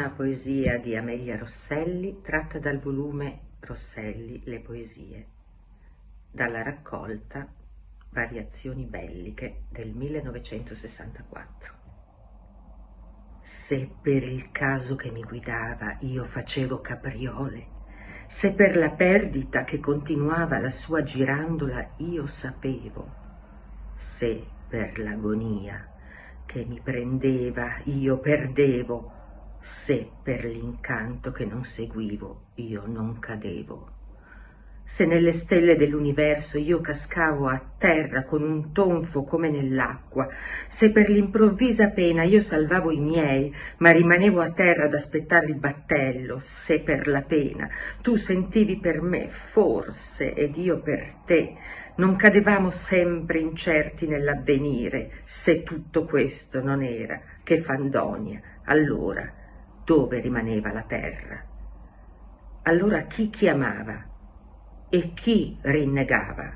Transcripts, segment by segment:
Una poesia di Amelia Rosselli tratta dal volume Rosselli, le poesie, dalla raccolta Variazioni belliche del 1964. Se per il caso che mi guidava io facevo capriole, se per la perdita che continuava la sua girandola io sapevo, se per l'agonia che mi prendeva io perdevo, se per l'incanto che non seguivo io non cadevo, se nelle stelle dell'universo io cascavo a terra con un tonfo come nell'acqua, se per l'improvvisa pena io salvavo i miei, ma rimanevo a terra ad aspettare il battello, se per la pena tu sentivi per me, forse, ed io per te, non cadevamo sempre incerti nell'avvenire, se tutto questo non era che fandonia, allora dove rimaneva la terra? Allora chi chiamava e chi rinnegava?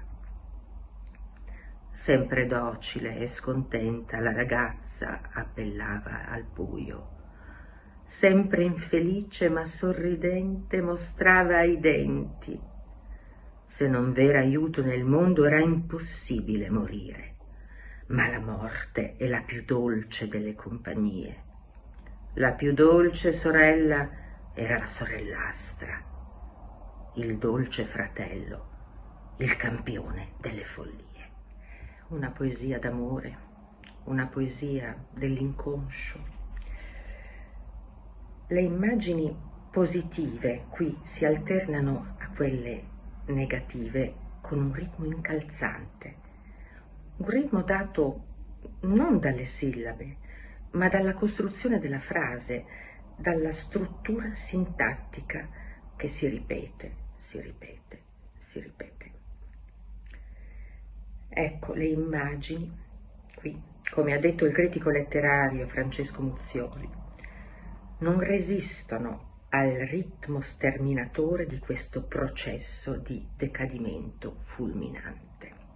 Sempre docile e scontenta la ragazza appellava al buio, sempre infelice ma sorridente mostrava i denti. Se non v'era aiuto nel mondo era impossibile morire, ma la morte è la più dolce delle compagnie. La più dolce sorella era la sorellastra, il dolce fratello, il campione delle follie. Una poesia d'amore, una poesia dell'inconscio. Le immagini positive qui si alternano a quelle negative con un ritmo incalzante, un ritmo dato non dalle sillabe, ma dalla costruzione della frase, dalla struttura sintattica che si ripete, si ripete, si ripete. Ecco le immagini qui, come ha detto il critico letterario Francesco Muzioli, non resistono al ritmo sterminatore di questo processo di decadimento fulminante.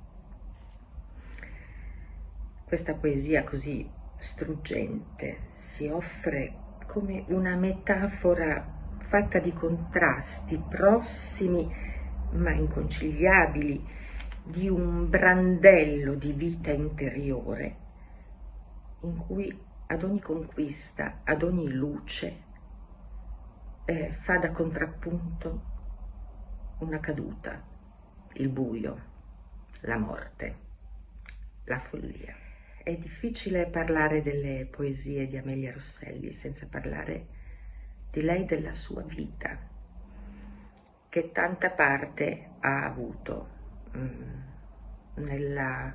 Questa poesia così struggente si offre come una metafora fatta di contrasti prossimi ma inconciliabili, di un brandello di vita interiore in cui ad ogni conquista, ad ogni luce fa da contrappunto una caduta, il buio, la morte, la follia. È difficile parlare delle poesie di Amelia Rosselli senza parlare di lei, della sua vita, che tanta parte ha avuto nella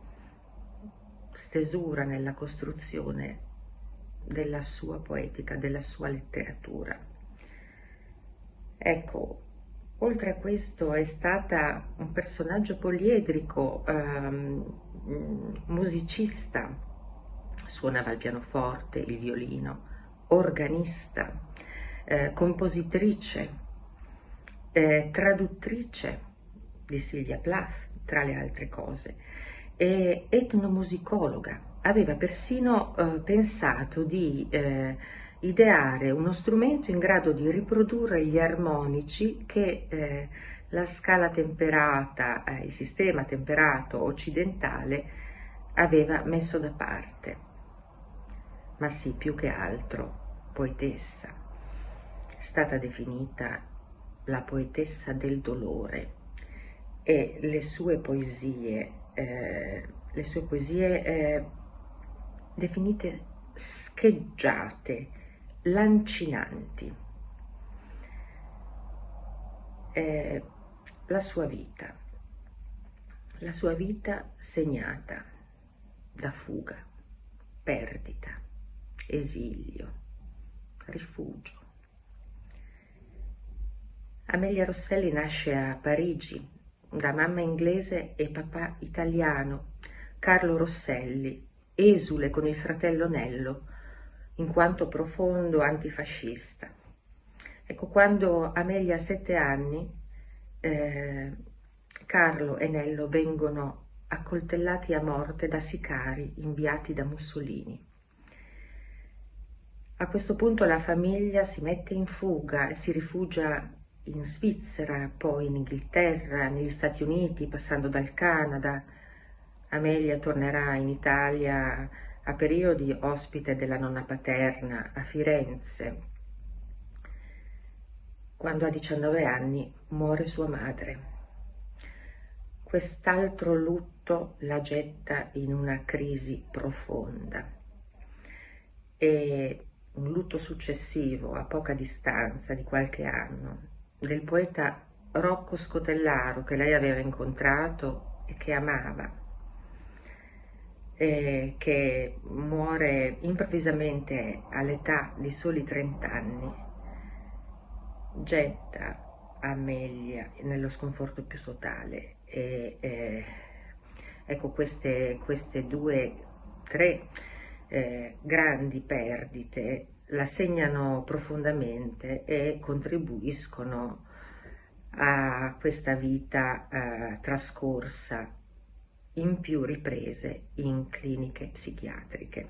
stesura, nella costruzione della sua poetica, della sua letteratura. Ecco, oltre a questo è stata un personaggio poliedrico, musicista, suonava il pianoforte, il violino, organista, compositrice, traduttrice di Sylvia Plath, tra le altre cose, e etnomusicologa. Aveva persino pensato di ideare uno strumento in grado di riprodurre gli armonici che la scala temperata, il sistema temperato occidentale aveva messo da parte. Ma sì, più che altro poetessa, è stata definita la poetessa del dolore, e le sue poesie definite scheggiate, lancinanti. La sua vita segnata da fuga, perdita, esilio, rifugio. Amelia Rosselli nasce a Parigi da mamma inglese e papà italiano, Carlo Rosselli, esule con il fratello Nello, in quanto profondo antifascista. Ecco, quando Amelia ha 7 anni, Carlo e Nello vengono accoltellati a morte da sicari inviati da Mussolini. A questo punto la famiglia si mette in fuga e si rifugia in Svizzera, poi in Inghilterra, negli Stati Uniti, passando dal Canada. Amelia tornerà in Italia a periodi ospite della nonna paterna a Firenze. Quando ha 19 anni muore sua madre. Quest'altro lutto la getta in una crisi profonda e un lutto successivo, a poca distanza di qualche anno, del poeta Rocco Scotellaro, che lei aveva incontrato e che amava, e che muore improvvisamente all'età di soli 30 anni, getta Amelia nello sconforto più totale. Ecco, queste tre grandi perdite la segnano profondamente e contribuiscono a questa vita trascorsa in più riprese in cliniche psichiatriche.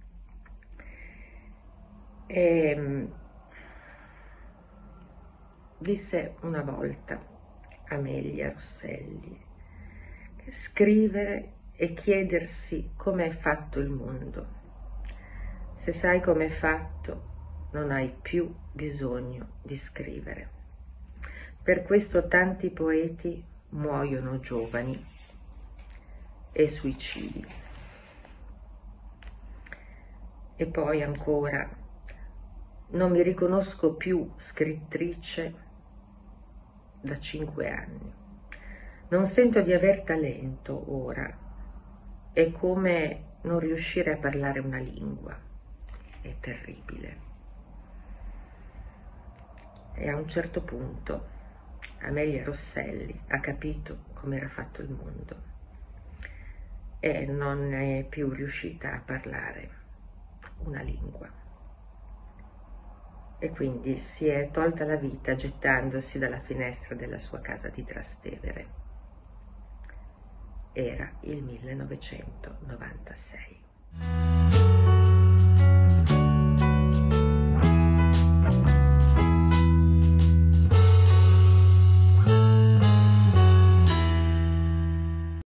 Disse una volta Amelia Rosselli: scrivere e chiedersi come è fatto il mondo. Se sai come è fatto, non hai più bisogno di scrivere. Per questo tanti poeti muoiono giovani e suicidi. E poi ancora: non mi riconosco più scrittrice da 5 anni. Non sento di aver talento ora. È come non riuscire a parlare una lingua. È terribile. E a un certo punto Amelia Rosselli ha capito come era fatto il mondo e non è più riuscita a parlare una lingua. E quindi si è tolta la vita gettandosi dalla finestra della sua casa di Trastevere. Era il 1996.